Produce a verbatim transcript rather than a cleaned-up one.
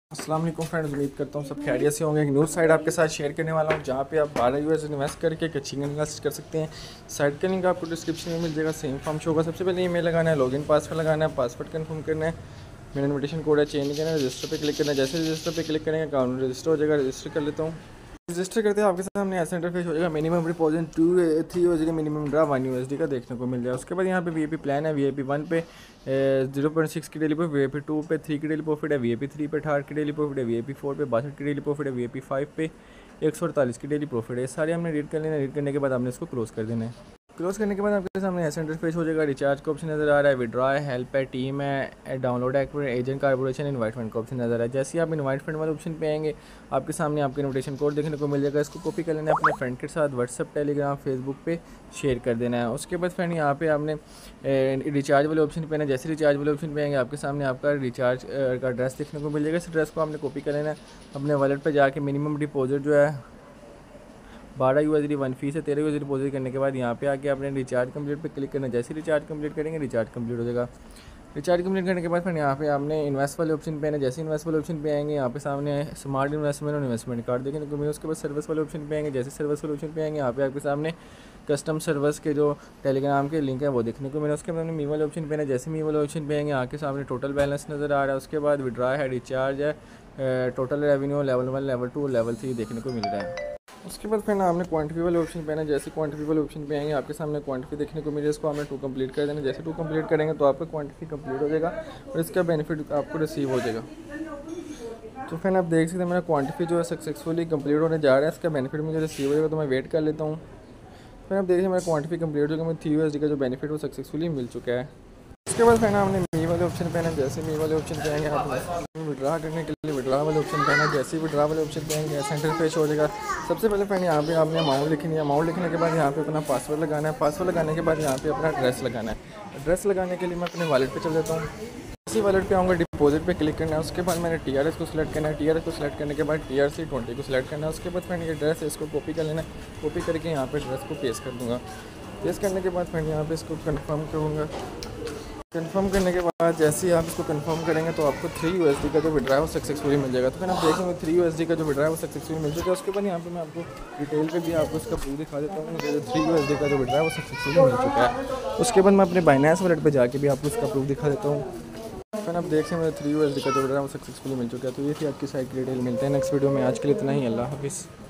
अस्सलाम वालेकुम फ्रेंड्स, उम्मीद करता हूँ सब खैरियत से होंगे। एक न्यूज़ साइट आपके साथ शेयर करने वाला हूँ जहाँ पे आप बारह यूएस इन्वेस्ट करके एक अच्छी इन्वेस्ट कर सकते हैं। साइट का लिंक आपको डिस्क्रिप्शन में मिल जाएगा, सेम फॉर्म शो होगा। सबसे पहले ईमेल लगाना है, लॉगिन पासवर्ड लगाना है, पासवर्ड कंफर्म करना है, मेरा इन्विटेशन कोड है चेंज करना है, रजिस्टर पे क्लिक करना है। जैसे रजिस्टर पे क्लिक करेंगे अकाउंट रजिस्टर हो जाएगा। रजिस्टर कर लेता हूँ। रजिस्टर करते हैं आपके सामने ऐसा इंटरफेस हो जाएगा। मिनिमम डिपॉजिट टू थ्री हो जाएगा, मिनिमम ड्रा वन यूएसडी का देखने को मिल जाएगा। उसके बाद यहाँ पे वीआईपी प्लान है। वीआईपी वन पे जीरो पॉइंट सिक्स की डेली प्रॉफिट, वीआईपी टू पे थ्री की डेली प्रॉफिट है, वीआईपी थ्री पे अठारह की डेली प्रॉफिट है, वीआईपी फोर पे बासठ की डेली प्रॉफिट है, वीआईपी फाइव पे एक सौ अड़तालीस की डेली प्रॉफिट है। ये सारे हमने रीड कर लेना। रीड करने के बाद हमने इसको क्लोज कर देना है। क्लोज करने के बाद आपके सामने ऐसा इंटरफेस हो जाएगा। रिचार्ज का ऑप्शन नज़र आ रहा है, विड्रॉ है, हेल्प है, टीम है, डाउनलोड है, एजेंट कार्पोरेशन, इन्वाइटमेंट का ऑप्शन नज़र आ रहा है। जैसे ही आप इन्वाइटमेंट वाले ऑप्शन पे आएंगे आपके सामने आपके इन्विटेशन कोड देखने को मिल जाएगा। इसको कॉपी कर लेना है, अपने फ्रेंड के साथ व्हाट्सअप, टेलीग्राम, फेसबुक पे शेयर कर देना है। उसके बाद फ्रेंड यहाँ पे आपने रिचार्ज वाले ऑप्शन पे आना है। जैसे रिचार्ज वाले ऑप्शन पे आएंगे आपके सामने आपका रिचार्ज का एड्रेस देखने को मिल जाएगा। इस एड्रेस को आपने कॉपी कर लेना है, अपने वॉलेट पर जाके मिनिमम डिपॉजिट जो है बारह यूएसडी वन फीस है, तेरह यूएसडी डिपॉजिट करने के बाद यहाँ पे आके आपने रिचार्ज कंप्लीट पे क्लिक करना है। जैसे रिचार्ज कंप्लीट करेंगे रिचार्ज कंप्लीट हो जाएगा। रिचार्ज कंप्लीट करने के बाद फिर यहाँ पे आपने इन्वेस्ट वाले ऑप्शन पे आना है। जैसे इन्वेस्ट वाले ऑप्शन पे आएंगे यहाँ पे सामने स्मार्ट इन्वेस्टमेंट और इन्वेस्टमेंट कार्ड देखने को मिलेगा। उसके बाद सर्विस वाले ऑप्शन पे आएंगे। जैसे सर्विस वाले ऑप्शन पे आएंगे यहाँ पे आपके सामने कस्टम सर्विस के जो टेलीग्राम के लिंक है वो देखने को मिला। उसके बाद मी वाले ऑप्शन पे आना। जैसे मी वाले ऑप्शन पे आएंगे आपके सामने टोटल बैलेंस नज़र आ रहा है। उसके बाद विड्रॉ है, रिचार्ज है, total revenue level one, level two, level three देखने को मिल रहा है। उसके बाद फिर आपने क्वांटिटी वाले ऑप्शन पे आना। जैसे क्वांटिटी वाले ऑप्शन पे आएंगे आपके सामने क्वांटिटी देखने को मिले। इसको आपने टू कंप्लीट कर देना। जैसे टू कंप्लीट करेंगे तो आपका क्वांटिटी कंप्लीट हो जाएगा और इसका बेनिफिट आपको रिसीव हो जाएगा। तो फिर आप देख सकते हैं मेरा क्वांटिटी जो है सक्सेसफुली कंप्लीट होने जा रहा है। इसका बेनिफिट मुझे रिसीव हो जाएगा, तो मैं वेट कर लेता हूँ। फिर आप देखिए मेरा क्वांटिटी कंप्लीट हो जाएगा, मुझे थ्री यूएसडी का जो बेनिफिट वो सक्सेसफुली मिल चुका है। उसके बाद फिर आपने मी वाले ऑप्शन पे आना। जैसे मी वाले ऑप्शन पे आएंगे आप विड्रा करने के लिए विड्रा वाले ऑप्शन पे आना। जैसे ही विड्रा वाले ऑप्शन पे आएंगे ऐसा इंटरफेस हो जाएगा। सबसे पहले फ्रेंड यहाँ पे आपने अमाउंट लिखनी है। अमाउंट लिखने के बाद यहाँ पे अपना पासवर्ड लगाना है। पासवर्ड लगाने के बाद यहाँ पे अपना एड्रेस लगाना है। एड्रेस लगाने के लिए मैं अपने वॉलेट पे चल जाता हूँ। इसी वॉलेट पे आऊँगा, डिपॉजिट पे क्लिक करना है। उसके बाद मैंने टी आर एस को सिलेक्ट करना है। टी आर एस को सिलेक्ट करने के बाद टी आर सी ट्वेंटी को सिलेक्ट करना है। उसके बाद फ्रेंड ये एड्रेस है इसको कॉपी कर लेना है। कॉपी करके यहाँ पे एड्रेस को पेस्ट कर दूँगा। पेस्ट करने के बाद फ्रेंड यहाँ पे इसको कन्फर्म करूँगा। कंफर्म करने के बाद जैसे ही आप इसको कंफर्म करेंगे तो आपको थ्री यूएसडी का जो विड्रा है वो सक्सेसफुली मिल जाएगा। तो फिर आप देखेंगे थ्री यूएसडी का जो विड्रा है वो सक्सेसफुली मिल चुका है। उसके बाद यहाँ पे मैं आपको डिटेल पे भी आपको इसका प्रूफ दिखा देता हूँ। जो थ्री यूएसडी का जो विड्रा है वो सक्सेसफुली मिल चुका है। उसके बाद मैं अपने बाइनेंस वॉलेट पे जाके भी आपको इसका प्रूफ दिखा देता हूँ। फिर आप देख सकते हैं थ्री यूएसडी का जो विड्रा है वो सक्सेसफुली मिल चुका है। तो ये थी आपकी साइट की डिटेल। मिलते हैं नेक्स्ट वीडियो में। आज के लिए इतना ही। अल्लाह हाफिज़।